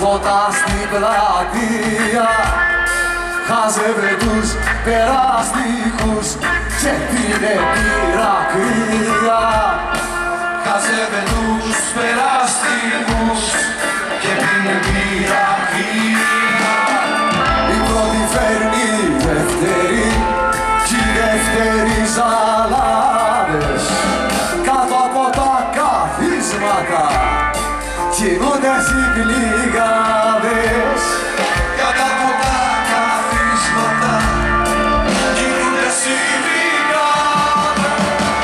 Έρωτα στην πλατεία χάζευε τους περαστικούς και πήρε πήρα κρύα. Χάζευε τους περαστικούς και πήρε πήρα κρύα. Η πρώτη φέρνει η δεύτερη κι η δεύτερη ζαλάδες κάτω από τα καθίσματα κινούνται συγκλίγαδες. Κάτω από τα καθίσματα κινούνται συγκλίγαδες.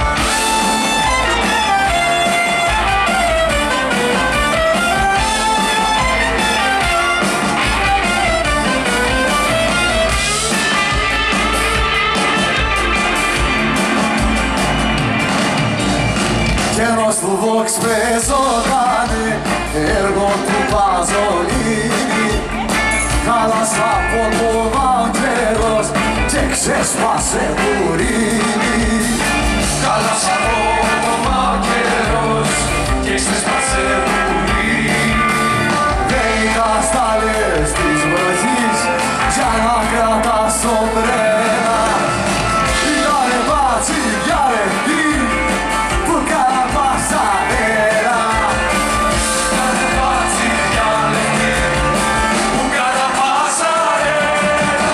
Κι ενός του Vox παίζονταν έργο του Παζολίνη. Χάλασε από το μαγκέρος και ξέσπασε μπουρίνι. Χάλασε από το μαγκέρος και ξέσπασε μπουρίνι. Δεν ήταν στάλες της βροχής για να κρατάς σομπρένα. Ήτανε μπάτσι για ρευτή που κάνα πασαρέλα. Ήτανε μπάτσι για ρευτή που κάνα πασαρέλα.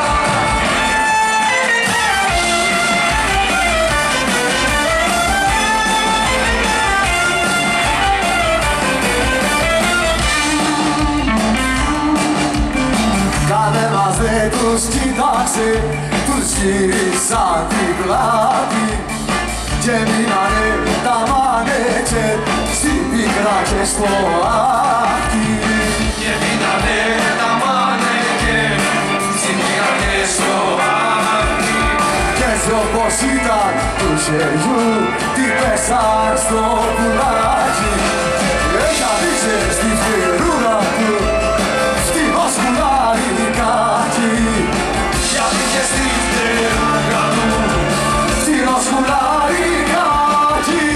Κανένας δεν τους κοίταξε, τους γύρισαν την πλάτη και μείνανε τα μάνεκερ στην πίκρα και στο άχτη. Και μείνανε τα μάνεκερ στην πίκρα και στο άχτη. Κι έτσι όπως ήταν του χεριού τι πέσαν στο πουλάκι. Έτσι ανοίξε στη φτερούδα του φτηνό σκουλαρικάκι. Γιατί και στη φτερούδα του φτηνό σκουλαρικάκι.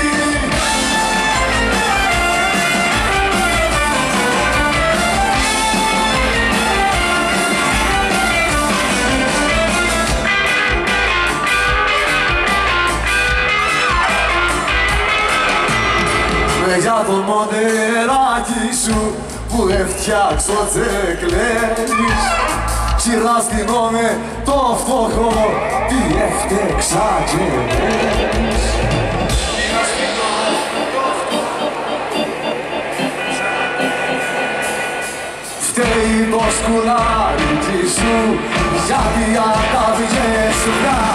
Για το μοντεράκι σου που έφτιαξω τσεκλαίνεις Σειράστηνό με το φτωχό τι έφτιαξα και μένεις. Φταίει το σκουλάρικι σου γιατί απ' τα βγες σου